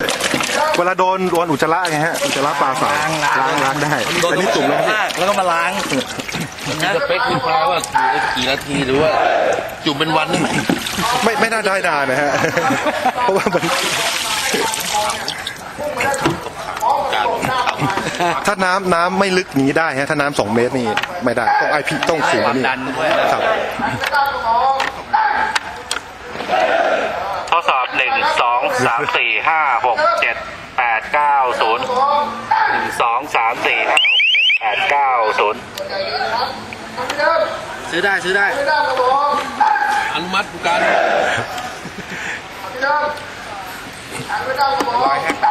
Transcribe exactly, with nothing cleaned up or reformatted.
เวลาโดนโดนอุจจาระไงฮะอุจจาระปลาใส่ล้างล้างได้อันนี้ตุ่มแล้วแล้วก็มาล้างสเปคคุณพาว่ากี่นาทีหรือว่าจุ่มเป็นวันได้ไหมไม่ไม่น่าได้นานนะฮะเพราะว่ามันถ้าน้ำน้ำไม่ลึกนี้ได้ฮะถ้าน้ำสองเมตรนี่ไม่ได้ต้องไอพีต้องสูงนี่ครับทดสอบหนึ่งสองสามสี่ห้าหกเจ็ดแปดเก้าศูนย์หนึ่งสองสามสี่ห้าหกเจ็ดแปดเก้าศูนย์ซื้อได้ซื้อได้อนุมัติการร้อยห้า